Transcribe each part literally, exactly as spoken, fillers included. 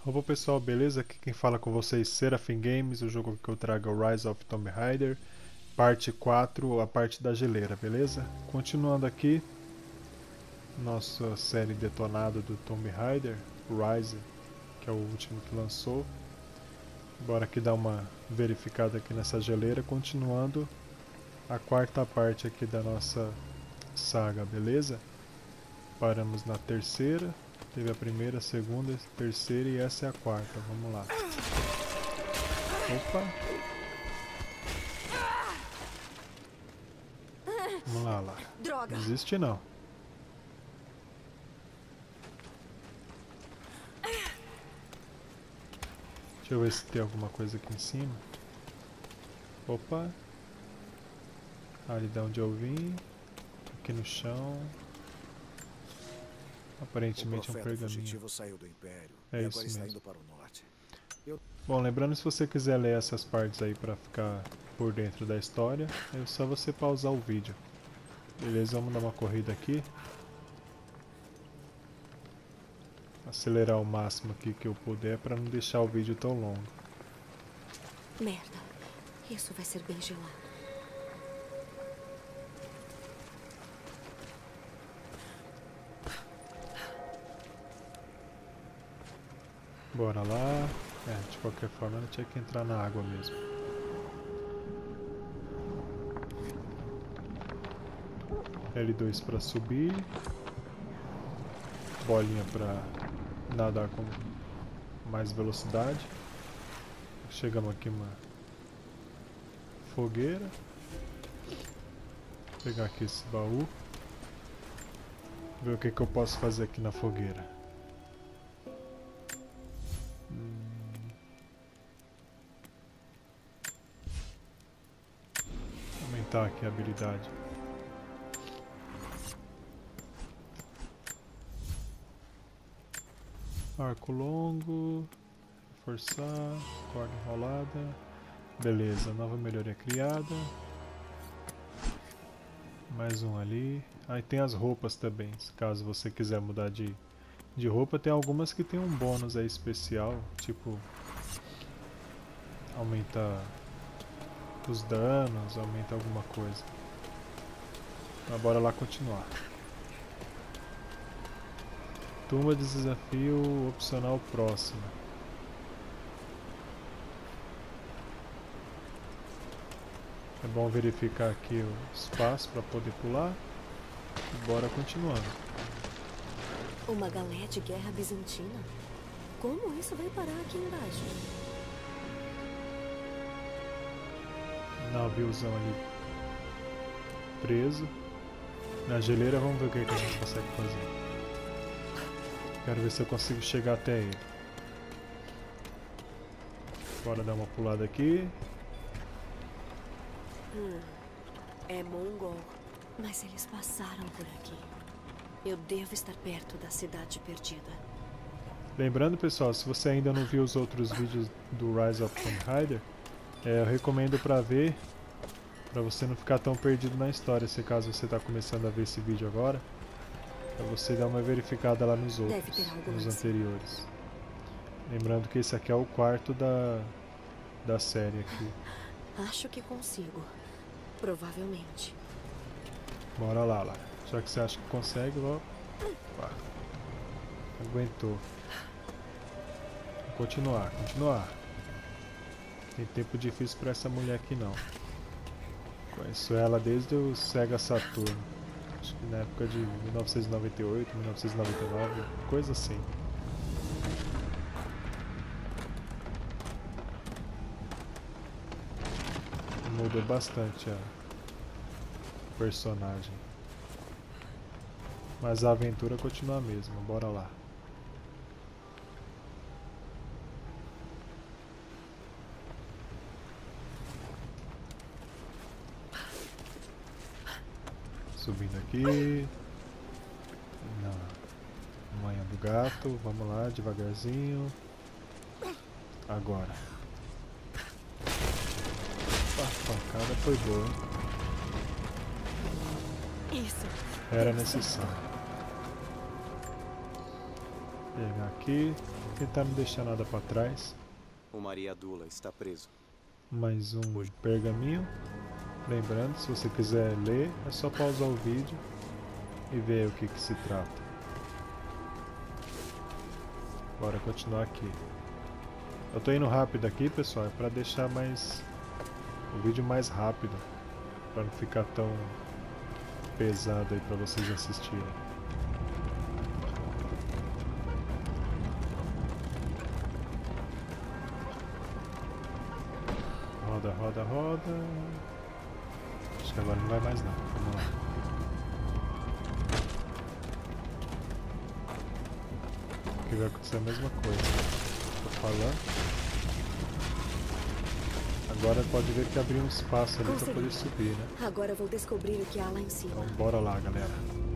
Opa pessoal, beleza? Aqui quem fala com vocês é Seraphim Games. O jogo que eu trago é o Rise of Tomb Raider, parte quatro, a parte da geleira, beleza? Continuando aqui, nossa série detonada do Tomb Raider, Rise, que é o último que lançou. Bora aqui dar uma verificada aqui nessa geleira, continuando a quarta parte aqui da nossa saga, beleza? Paramos na terceira. Teve a primeira, a segunda, a terceira e essa é a quarta. Vamos lá. Opa! Vamos lá, Lara. Droga! Não desiste não. Deixa eu ver se tem alguma coisa aqui em cima. Opa! Ali de onde eu vim. Aqui no chão. Aparentemente é um pergaminho. Saiu do Império É e isso agora está mesmo. indo para o norte. Eu... Bom, lembrando, se você quiser ler essas partes aí pra ficar por dentro da história, é só você pausar o vídeo. Beleza, vamos dar uma corrida aqui. Acelerar o máximo aqui que eu puder pra não deixar o vídeo tão longo. Merda, isso vai ser bem gelado. Bora lá. É, de qualquer forma ela tinha que entrar na água mesmo. L dois para subir. Bolinha para nadar com mais velocidade. Chegamos aqui uma fogueira. Vou pegar aqui esse baú. Ver o que, que eu posso fazer aqui na fogueira. Aumentar aqui a habilidade. Arco longo, reforçar, corda enrolada. Beleza, nova melhoria criada. Mais um ali. Aí tem as roupas também, caso você quiser mudar de, de roupa. Tem algumas que tem um bônus aí especial, tipo aumenta os danos, aumenta alguma coisa. Mas bora lá continuar. Tumba de desafio opcional próxima. É bom verificar aqui o espaço para poder pular. E bora continuando. Uma galé de guerra bizantina? Como isso vai parar aqui embaixo? Naviozão ali preso. Na geleira vamos ver o que, que a gente consegue fazer. Quero ver se eu consigo chegar até ele. Bora dar uma pulada aqui. Hum, é mongol. Mas eles passaram por aqui. Eu devo estar perto da cidade perdida. Lembrando, pessoal, se você ainda não viu os outros vídeos do Rise of Tomb Raider, é, eu recomendo para ver, para você não ficar tão perdido na história, se caso você está começando a ver esse vídeo agora, para você dar uma verificada lá nos outros, nos anteriores. Lembrando que esse aqui é o quarto da, da série aqui. Acho que consigo. Provavelmente. Bora lá, lá. Já que você acha que consegue, ó. Opa. Aguentou. Vou continuar, continuar. Tem tempo difícil pra essa mulher aqui não. Conheço ela desde o Sega Saturn. Acho que na época de mil novecentos e noventa e oito, mil novecentos e noventa e nove, coisa assim. Mudou bastante a personagem. Mas a aventura continua a mesma, bora lá. Subindo aqui. Na manhã do gato, vamos lá, devagarzinho. Agora. A pancada foi boa, hein? Isso. Era necessário. Pegar aqui, tentar não deixar nada para trás. O Maria Dula está preso. Mais um pergaminho. Lembrando, se você quiser ler, é só pausar o vídeo e ver o que que se trata. Bora continuar aqui. Eu tô indo rápido aqui, pessoal, é para deixar mais o vídeo mais rápido, para não ficar tão pesado aí para vocês assistirem. Roda, roda, roda. Acho que agora não vai mais não. Vamos lá. Aqui vai acontecer a mesma coisa. Tô falando. Agora pode ver que abriu um espaço ali para poder subir, né? Agora vou descobrir o que há lá em cima. Então bora lá, galera.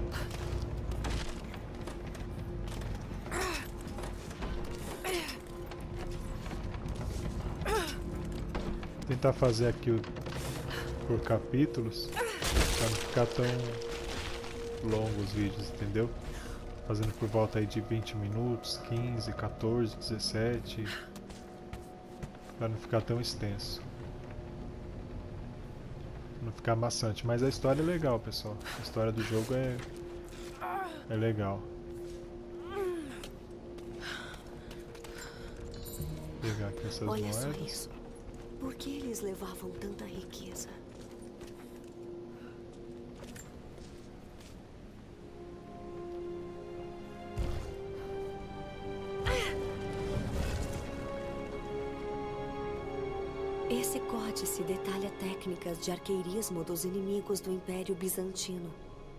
Tentar fazer aqui o, por capítulos para não ficar tão longo os vídeos, entendeu? Fazendo por volta aí de vinte minutos, quinze, quatorze, dezessete, para não ficar tão extenso, não ficar maçante. Mas a história é legal, pessoal. A história do jogo é é legal. Vou pegar aqui essas Olha moedas. só isso. Por que eles levavam tanta riqueza? Esse códice detalha técnicas de arqueirismo dos inimigos do Império Bizantino.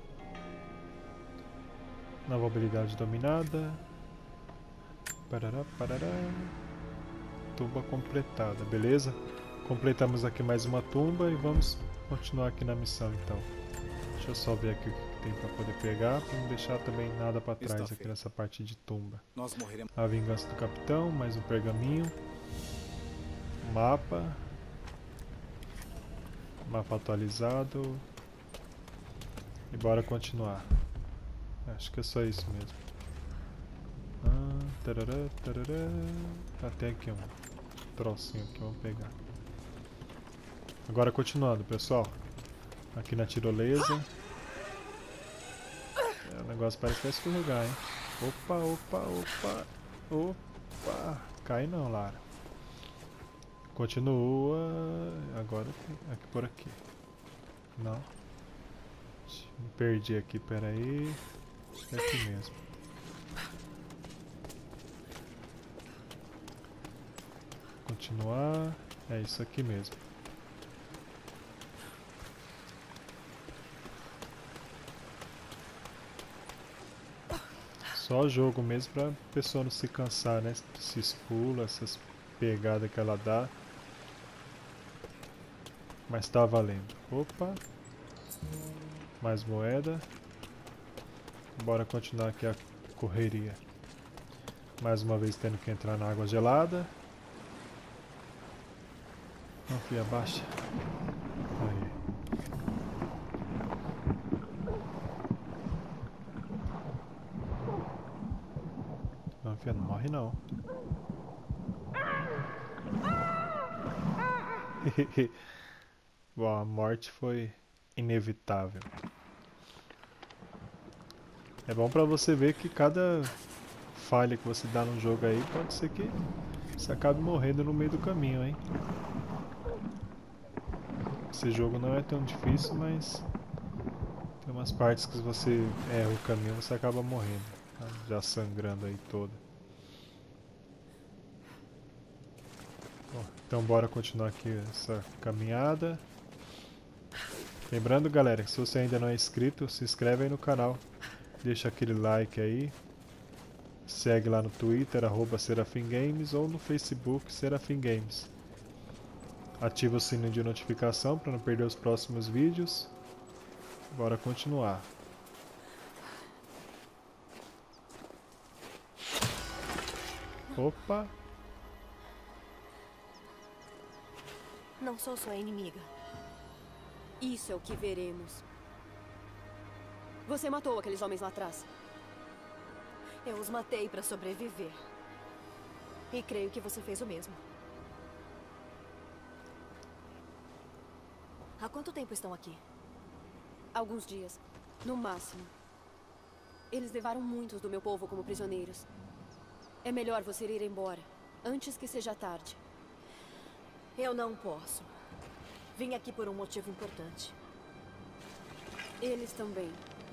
Nova habilidade dominada. Parará, parará. Tumba completada, beleza? Completamos aqui mais uma tumba e vamos continuar aqui na missão então. Deixa eu só ver aqui o que tem para poder pegar, para não deixar também nada para trás aqui nessa parte de tumba. Nós morreremos. A vingança do capitão, mais um pergaminho. Mapa. Mapa atualizado. E bora continuar. Acho que é só isso mesmo. Ah, tarará, tarará. Ah, tem aqui um trocinho aqui, vamos pegar. Agora continuando, pessoal. Aqui na tirolesa. É, o negócio parece que vai escorregar, hein? Opa, opa, opa. Opa. Cai não, Lara. Continua. Agora aqui por aqui. Não. Me perdi aqui, peraí. Acho que é aqui mesmo. Continuar. É isso aqui mesmo. Só jogo mesmo pra pessoa não se cansar, né? Esses pulos, essas pegadas que ela dá. Mas tá valendo. Opa! Mais moeda. Bora continuar aqui a correria. Mais uma vez tendo que entrar na água gelada. Não, filha, abaixa. Aí. Não, filha, não morre não. Bom, a morte foi inevitável. É bom pra você ver que cada falha que você dá no jogo aí pode ser que você acabe morrendo no meio do caminho, hein? Esse jogo não é tão difícil, mas tem umas partes que se você erra o caminho você acaba morrendo, tá? Já sangrando aí toda. Bom, então bora continuar aqui essa caminhada. Lembrando, galera, que se você ainda não é inscrito, se inscreve aí no canal. Deixa aquele like aí. Segue lá no Twitter, arroba Serafim Games, ou no Facebook, Serafim Games. Ativa o sininho de notificação para não perder os próximos vídeos. Bora continuar. Opa! Não sou sua inimiga. Isso é o que veremos. Você matou aqueles homens lá atrás. Eu os matei para sobreviver. E creio que você fez o mesmo. Há quanto tempo estão aqui? Alguns dias, no máximo. Eles levaram muitos do meu povo como prisioneiros. É melhor você ir embora, antes que seja tarde. Eu não posso. Vim aqui por um motivo importante. Eles também.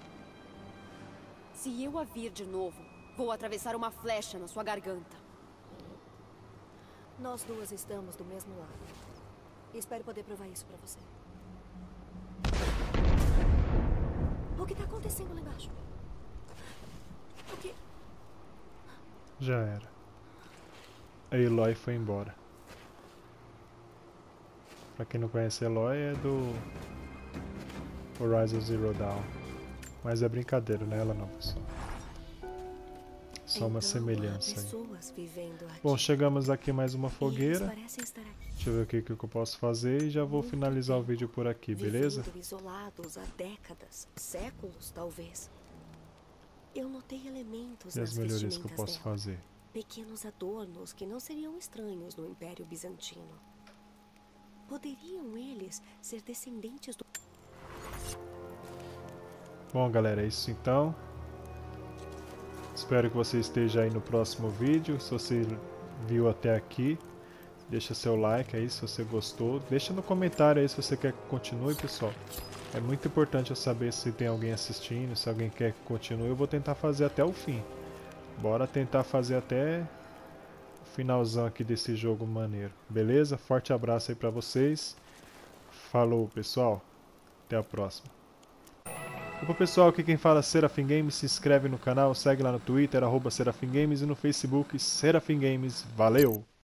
Se eu a vir de novo, vou atravessar uma flecha na sua garganta. Nós duas estamos do mesmo lado. Espero poder provar isso pra você. O que tá acontecendo lá embaixo? O que... Já era. A Eloy foi embora. Pra quem não conhece a Eloy, é do Horizon Zero Dawn. Mas é brincadeira, né? Ela não, pessoal. Só uma então, semelhança há aí. pessoas vivendo aqui. Bom, chegamos aqui mais uma E eles fogueira. parecem estar aqui. Deixa eu ver o que, que eu posso fazer e já vou Muito finalizar o tempo. vídeo por aqui, beleza? Vivendo isolados há décadas, séculos talvez. Eu notei elementos E as nas melhorias que eu vestimentas posso dela. fazer? Pequenos adornos que não seriam estranhos no Império Bizantino. Poderiam eles ser descendentes do... Bom, galera, é isso então. Espero que você esteja aí no próximo vídeo. Se você viu até aqui, deixa seu like aí se você gostou. Deixa no comentário aí se você quer que continue, pessoal. É muito importante eu saber se tem alguém assistindo, se alguém quer que continue. Eu vou tentar fazer até o fim. Bora tentar fazer até o finalzão aqui desse jogo maneiro. Beleza? Forte abraço aí pra vocês. Falou, pessoal. Até a próxima. Opa, pessoal, aqui quem fala é Serafim Games. Se inscreve no canal, segue lá no Twitter, arroba Serafim Games, e no Facebook Serafim Games. Valeu!